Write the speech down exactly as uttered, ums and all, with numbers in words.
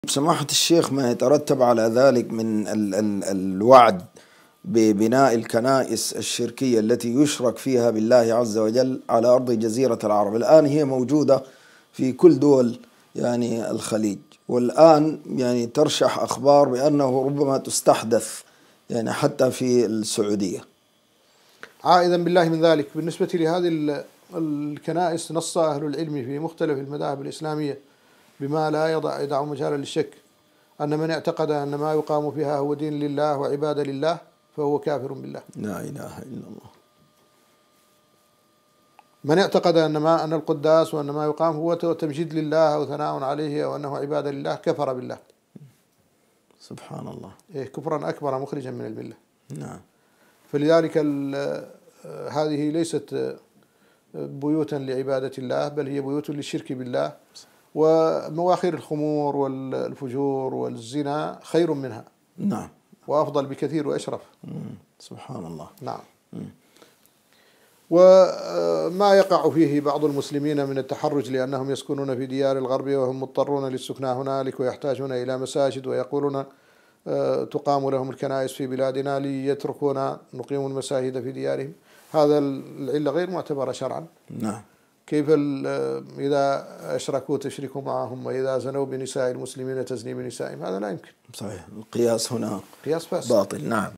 سماحة الشيخ، ما يترتب على ذلك من ال ال الوعد ببناء الكنائس الشركية التي يشرك فيها بالله عز وجل على أرض جزيرة العرب. الآن هي موجودة في كل دول يعني الخليج، والآن يعني ترشح أخبار بأنه ربما تستحدث يعني حتى في السعودية. عائذا بالله من ذلك. بالنسبة لهذه الكنائس، نص أهل العلم في مختلف المذاهب الإسلامية بما لا يضع يدع مجالا للشك أن من اعتقد أن ما يقام فيها هو دين لله وعبادة لله فهو كافر بالله. لا إله إلا الله. من اعتقد أن ما أن القداس وأن ما يقام هو تمجيد لله أو ثناء عليه أو أنه عبادة لله كفر بالله. سبحان الله. إيه، كفرا أكبر مخرجا من الملة. نعم. فلذلك هذه ليست بيوتا لعبادة الله، بل هي بيوت للشرك بالله، ومواخر الخمور والفجور والزنا خير منها. نعم. وأفضل بكثير وأشرف. سبحان الله. نعم. مم. وما يقع فيه بعض المسلمين من التحرج لأنهم يسكنون في ديار الغرب وهم مضطرون للسكنى هنالك ويحتاجون إلى مساجد، ويقولون تقام لهم الكنائس في بلادنا ليتركون نقيم المساجد في ديارهم. هذا العلة غير معتبرة شرعا. نعم. كيف إذا أشركوا تشركوا معهم، وإذا زنوا بنساء المسلمين تزني بنسائهم؟ هذا لا يمكن. صحيح. القياس هنا قياس فاسد باطل. نعم.